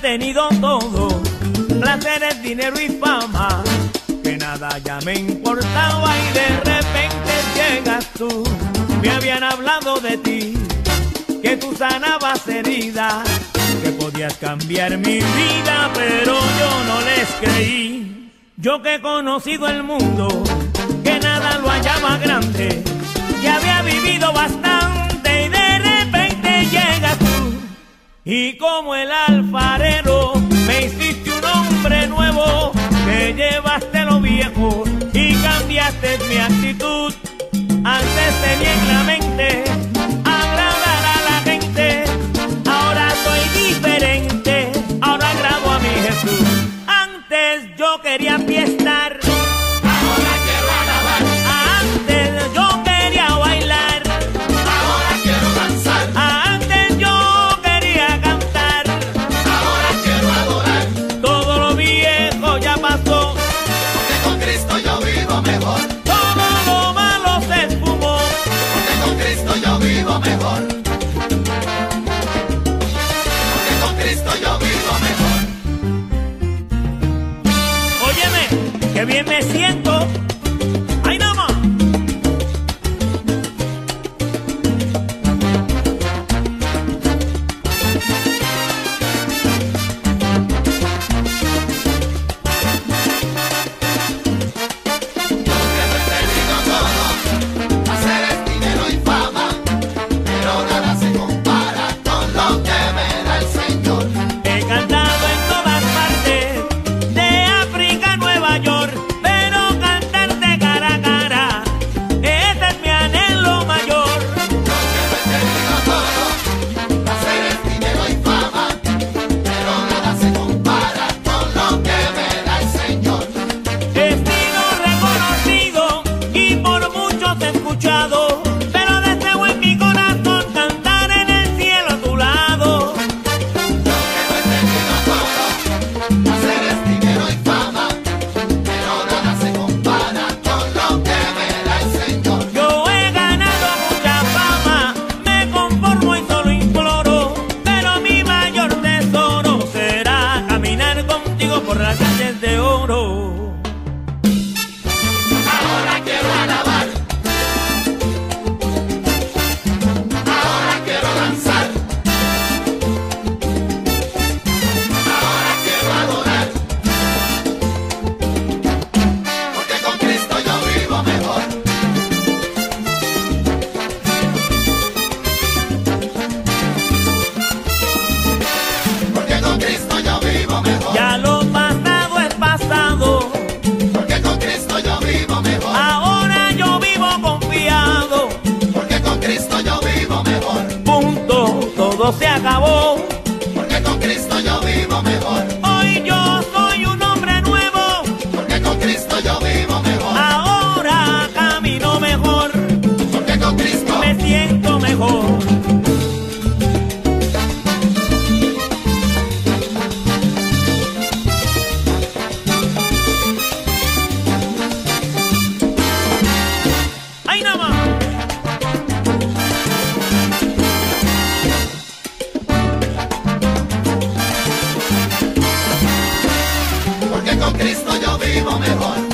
tenido todo, placeres, dinero y fama, que nada ya me importaba y de repente llegas tú. Me habían hablado de ti, que tú sanabas heridas, que podías cambiar mi vida, pero yo no les creí. Yo que he conocido el mundo, que nada lo hallaba grande, que había vivido bastante y de repente llegas tú. Y como el alfarero me hiciste un hombre nuevo, que llevaste lo viejo y cambiaste mi actitud. Antes tenía en la mente agradar a la gente, ahora soy diferente, ahora agrado a mi Jesús. Antes yo quería fiestar, ahora quiero alabar. antes yo quería bailar, Ahora quiero danzar. antes yo quería cantar. Ahora quiero adorar. Todo lo viejo ya pasó, Porque con Cristo yo vivo mejor. todo lo malo se esfumó. Porque con Cristo yo vivo mejor. Porque con Cristo yo vivo mejor. Óyeme, que bien me siento. ¡Ay, no más! Que lo he tenido todo, placeres, dinero y fama, pero nada se compara con lo que me da el Señor. He cantado en todas partes, de África a Nueva York, pero cantarte cara a cara, ese es mi anhelo mayor. Que lo he tenido todo, placeres, dinero y fama, pero nada se compara con lo que me da el Señor. He sido reconocido y por muchos escuchado, pero deseo en mi corazón cantar en el cielo a tu lado. Que lo he tenido todo, placeres, dinero y fama, pero nada se compara con lo que me da el Señor. Yo he ganado mucha fama, me conformo y solo imploro, pero mi mayor tesoro será caminar contigo por las calles de oro. Ahora quiero alabar. Ahora quiero danzar. Ahora quiero adorar. Porque con Cristo yo vivo mejor. Porque con Cristo yo vivo mejor. Ya lo pasado es pasado, Porque con Cristo yo vivo mejor. ahora yo vivo confiado. Porque con Cristo yo vivo mejor. Punto, todo se acabó. Porque con Cristo yo vivo mejor. Hoy yo soy un hombre nuevo, Porque con Cristo yo vivo mejor. ahora camino mejor, Porque con Cristo me siento mejor. ¡Ay, nada más! Porque con Cristo yo vivo mejor.